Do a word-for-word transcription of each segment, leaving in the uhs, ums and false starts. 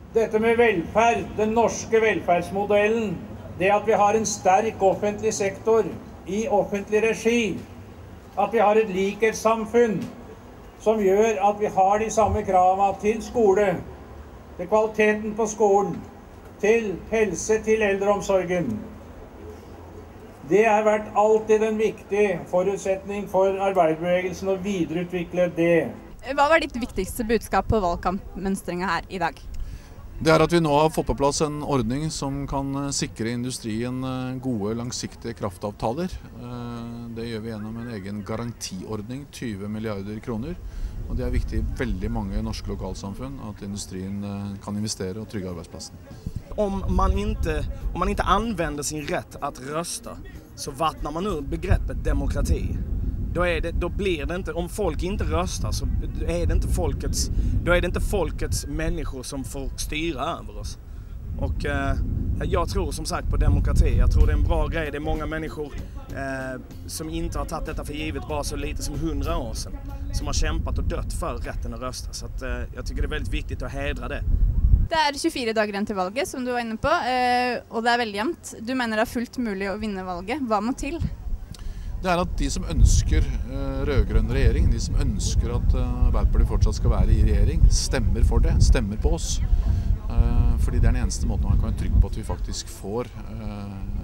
Dette med velferd, den norske velferdsmodellen, det at vi har en sterk offentlig sektor i offentlig regi, at vi har et likhetssamfunn som gjør at vi har de samme kravene til skole, til kvaliteten på skolen, til helse, til eldreomsorgen. Det har vært alltid en viktig forutsetning for arbeiderbevegelsen å videreutvikle det. Hva var ditt viktigste budskap på valgkampmønstringen her i dag? Det er at vi nå har fått på plass en ordning som kan sikre industrien gode, langsiktige kraftavtaler. Det gjør vi gjennom en egen garantiordning, tyve milliarder kroner. Og det er viktig i veldig mange norske lokalsamfunn at industrien kan investere og trygge arbeidsplassen. Om man inte, om man inte använder sin rätt att rösta så vattnar man ur begreppet demokrati. Då, är det, då blir det inte, om folk inte röstar så är det inte folkets, då är det inte folkets människor som får styra över oss. Och eh, jag tror som sagt på demokrati. Jag tror det är en bra grej. Det är många människor eh, som inte har tagit detta för givet bara så lite som hundra år sedan. Som har kämpat och dött för rätten att rösta. Så att, eh, jag tycker det är väldigt viktigt att hedra det. Det er tjuefire dager igjen til valget, som du var inne på, og det er veldig jevnt. Du mener det er fullt mulig å vinne valget. Hva må til? Det er at de som ønsker rød-grønn regjering, de som ønsker at Arbeiderpartiet fortsatt skal være i regjering, stemmer for det, stemmer på oss. Fordi det er den eneste måten man kan være trygg på at vi faktisk får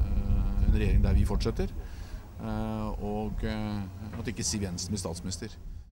en regjering der vi fortsetter, og at ikke Siv Jensen blir statsminister.